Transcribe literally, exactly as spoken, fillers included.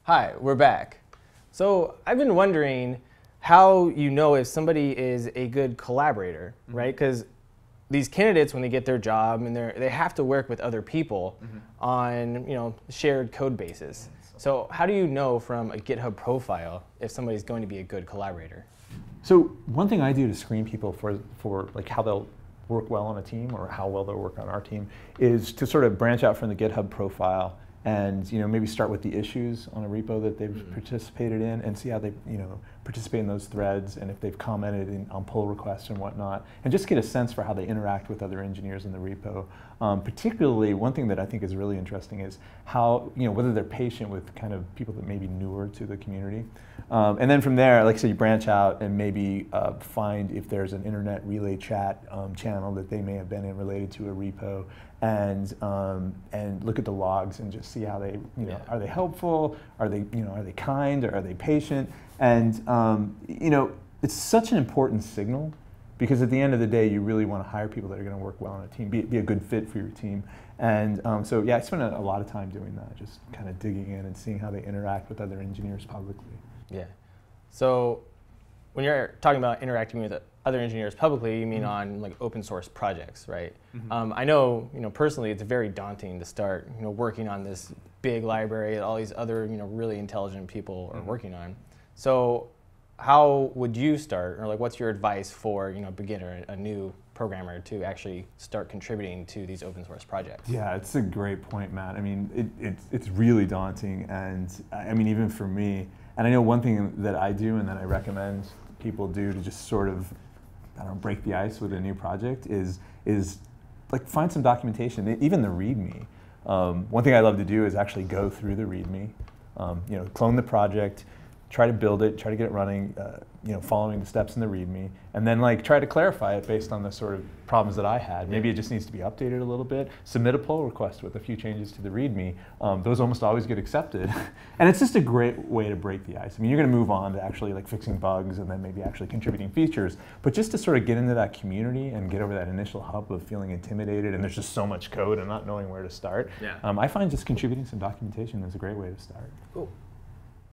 Hi, we're back. So I've been wondering how you know if somebody is a good collaborator, mm-hmm. right? Because these candidates, when they get their job, and they they have to work with other people mm-hmm. on you know shared code bases. So how do you know from a GitHub profile if somebody's going to be a good collaborator? So one thing I do to screen people for for like how they'll work well on a team or how well they'll work on our team is to sort of branch out from the GitHub profile and you know maybe start with the issues on a repo that they've mm-hmm. participated in and see how they you know participate in those threads and if they've commented in, on pull requests and whatnot, and just get a sense for how they interact with other engineers in the repo. Um, particularly, one thing that I think is really interesting is how you know whether they're patient with kind of people that may be newer to the community. Um, and then from there, like I said, you branch out and maybe uh, find if there's an internet relay chat um, channel that they may have been in related to a repo, and um, and look at the logs and just see how they, you know, yeah. are they helpful? Are they, you know, are they kind? Or are they patient? And um, you know, it's such an important signal because at the end of the day, you really want to hire people that are going to work well on a team, be, be a good fit for your team. And um, so yeah, I spend a, a lot of time doing that, just kind of digging in and seeing how they interact with other engineers publicly. Yeah. So when you're talking about interacting with other engineers publicly, you mean mm-hmm. on like open source projects, right? Mm-hmm. um, I know, you know, personally, it's very daunting to start, you know, working on this big library that all these other, you know, really intelligent people are mm-hmm. working on. So how would you start, or like, what's your advice for, you know, a beginner, a new programmer to actually start contributing to these open source projects? Yeah, it's a great point, Matt. I mean, it, it's, it's really daunting, and I mean, even for me, and I know one thing that I do and that I recommend people do to just sort of, I don't know, break the ice with a new project is, is like find some documentation, even the README. Um, one thing I love to do is actually go through the README, um, you know, clone the project, try to build it, try to get it running, uh, you know, following the steps in the README, and then like try to clarify it based on the sort of problems that I had. Maybe it just needs to be updated a little bit. Submit a pull request with a few changes to the README. Um, those almost always get accepted, and it's just a great way to break the ice. I mean, you're going to move on to actually like fixing bugs and then maybe actually contributing features, but just to sort of get into that community and get over that initial hump of feeling intimidated and there's just so much code and not knowing where to start. Yeah. Um, I find just contributing some documentation is a great way to start. Cool.